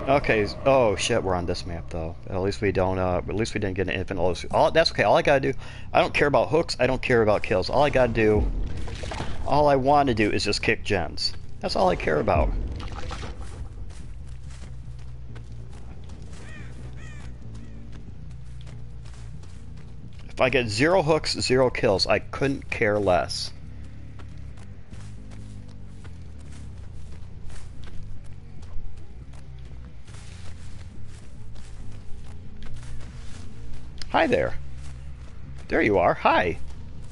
Okay. Oh shit, we're on this map though. At least we don't. At least we didn't get an infinite load. All that's okay. All I gotta do. I don't care about hooks. I don't care about kills. All I gotta do. All I want to do is just kick gens. That's all I care about. If I get 0 hooks, 0 kills, I couldn't care less. Hi there. There you are. Hi.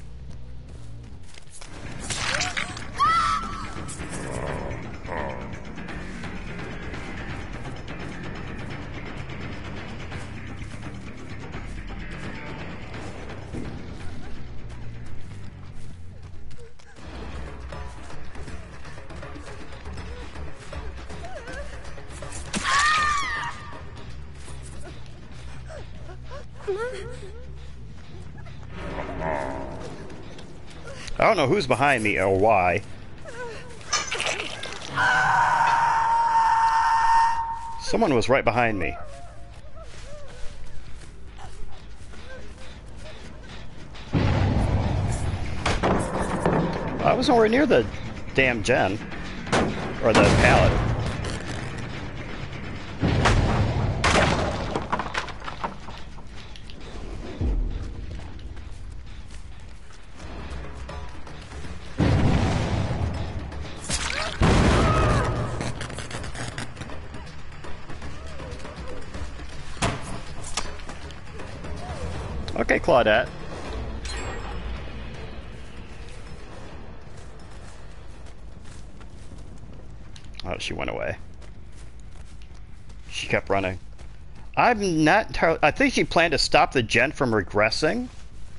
I don't know who's behind me or why. Someone was right behind me. I was nowhere near the damn gen. Or the pallet. Okay, Claudette. Oh, she went away. She kept running. I'm not entirely... I think she planned to stop the gen from regressing.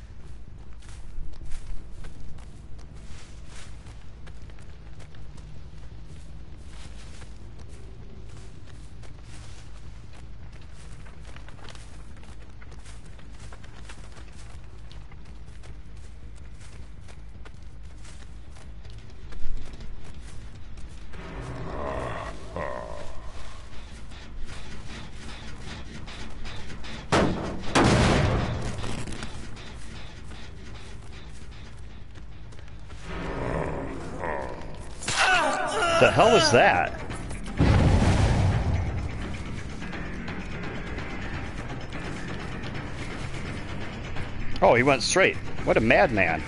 The hell is that? Oh, he went straight. What a madman.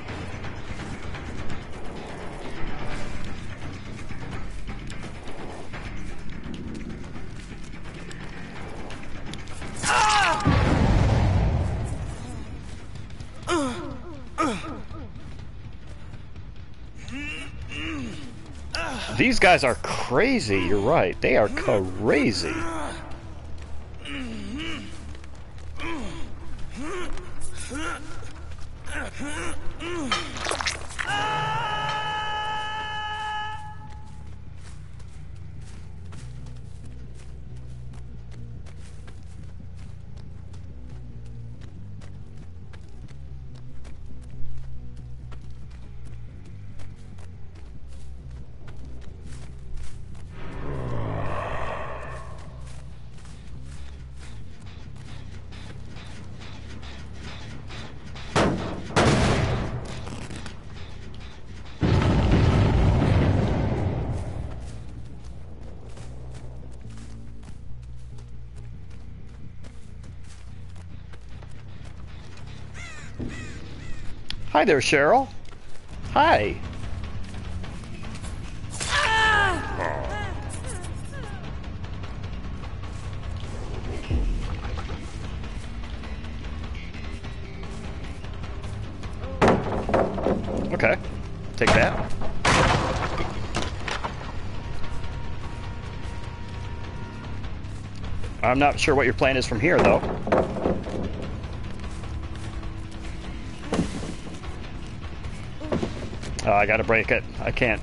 These guys are crazy, you're right. They are crazy. Hi there, Cheryl. Hi. Okay. Take that. I'm not sure what your plan is from here, though. Oh, I gotta break it. I can't.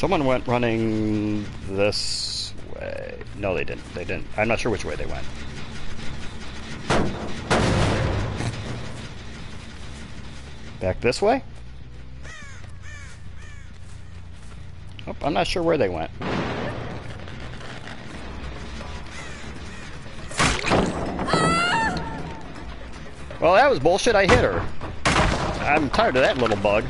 Someone went running this way. No, they didn't. They didn't. I'm not sure which way they went. Back this way? Oh, I'm not sure where they went. Well, that was bullshit. I hit her. I'm tired of that little bug.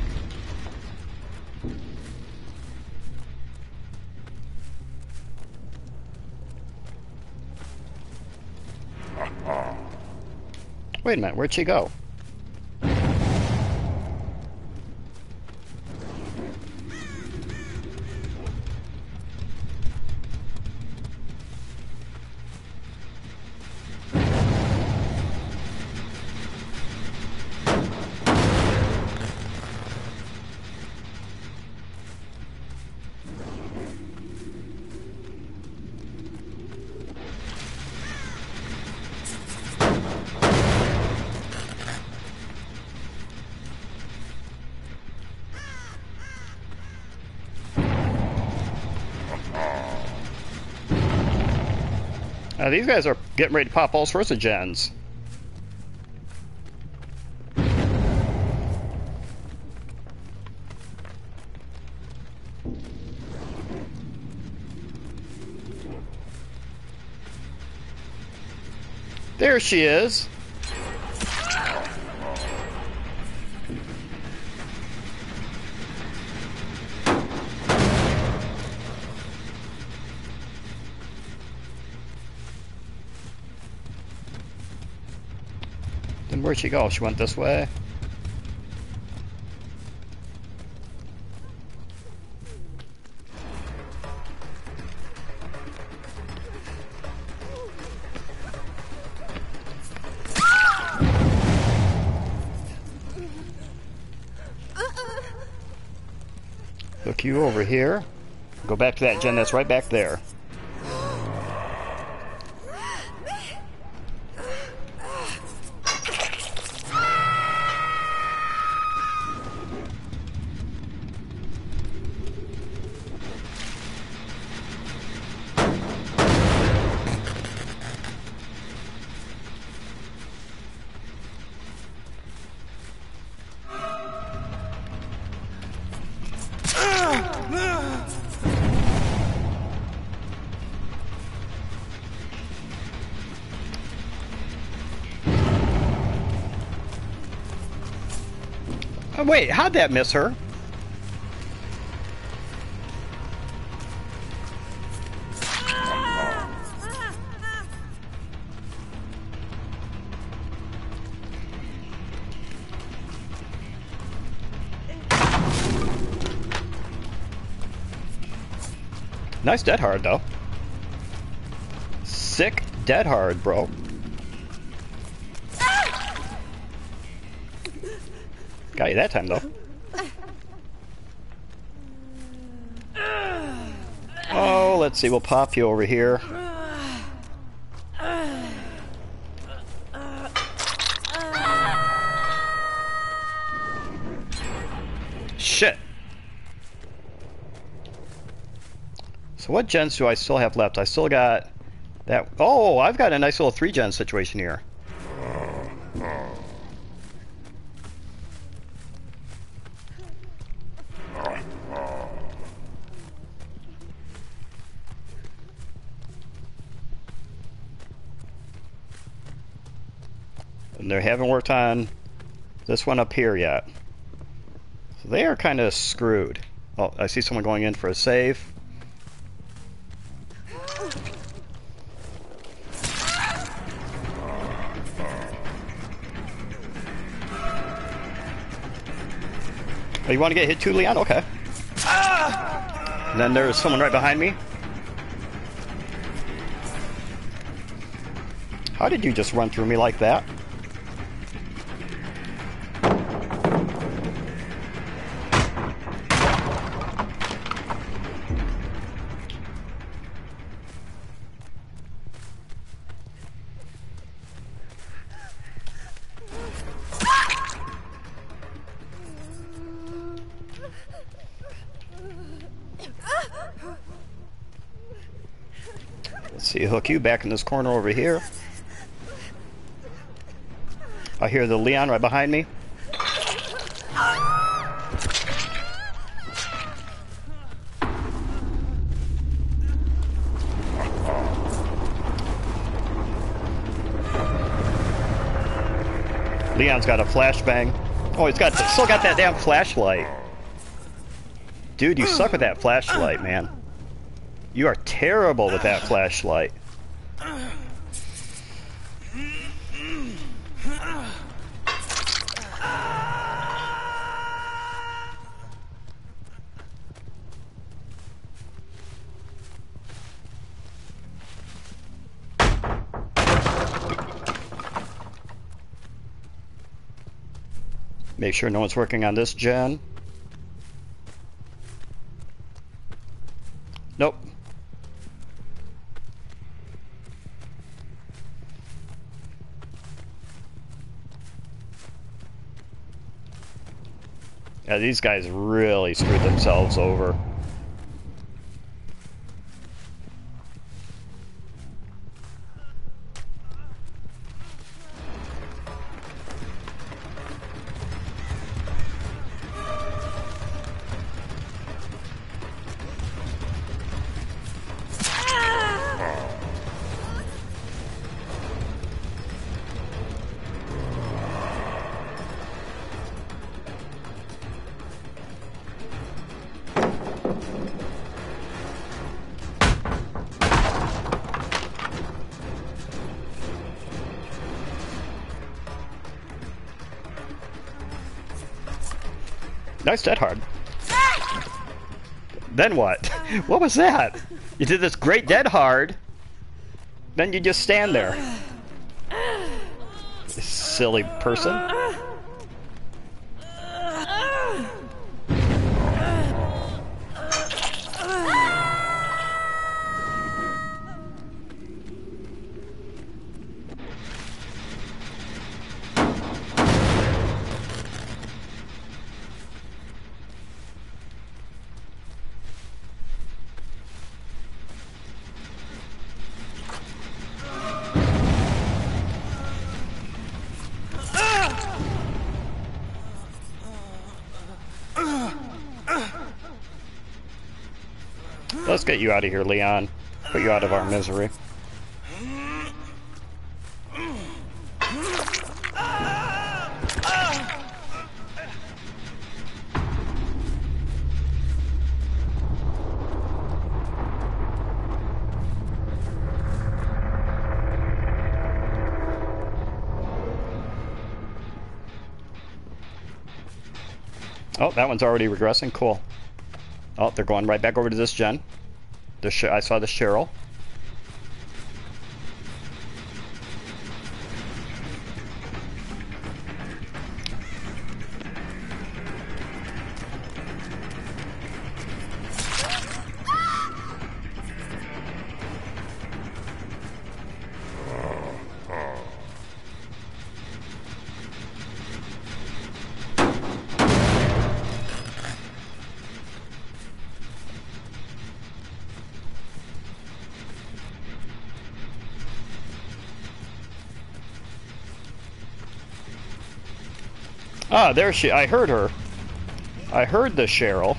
Wait a minute, where'd she go? These guys are getting ready to pop all sorts of gens. There she is. Then where'd she go? She went this way. Look you over here. Go back to that gen that's right back there. Oh, wait, how'd that miss her? Nice dead hard, though. Sick dead hard, bro. Got you that time, though. Oh, let's see. We'll pop you over here. Shit. So what gens do I still have left? I still got that. Oh, I've got a nice little 3-gen situation here. And they haven't worked on this one up here yet. So they are kind of screwed. Oh, I see someone going in for a save. Oh, you want to get hit too, Leon? Okay. And then there's someone right behind me. How did you just run through me like that? Let's see, hook you back in this corner over here. I hear the Leon right behind me. Leon's got a flashbang. Oh, he's still got that damn flashlight. Dude, you suck with that flashlight, man. You are terrible with that flashlight. Make sure no one's working on this gen. Nope. Yeah, these guys really screwed themselves over. Nice dead hard. Then what? What was that? You did this great dead hard, then you just stand there. Silly person. Let's get you out of here, Leon. Put you out of our misery. Oh, that one's already regressing. Cool. Oh, they're going right back over to this gen. I saw the Cheryl. Ah, there she. I heard her. I heard the Cheryl.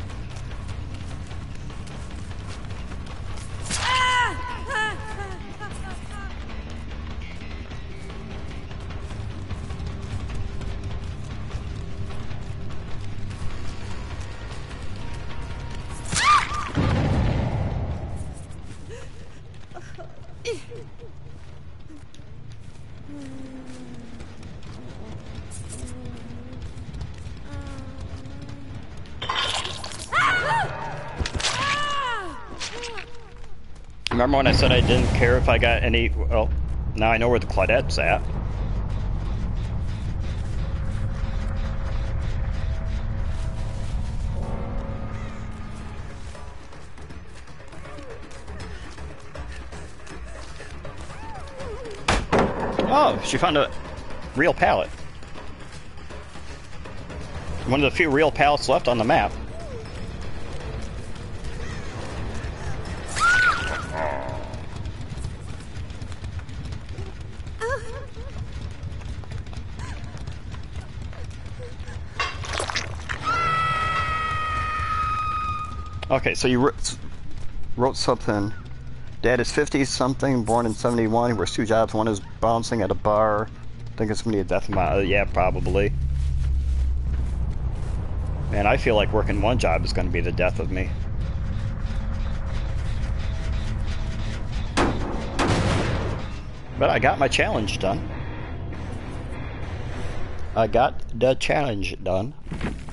Remember when I said I didn't care if I got any... Well, now I know where the Claudette's at. Oh, she found a real pallet. One of the few real pallets left on the map. Okay, so you wrote something. Dad is 50-something, born in 71. He works 2 jobs. One is bouncing at a bar. Think it's gonna be a death of my... yeah, probably. Man, I feel like working 1 job is gonna be the death of me. But I got my challenge done. I got the challenge done.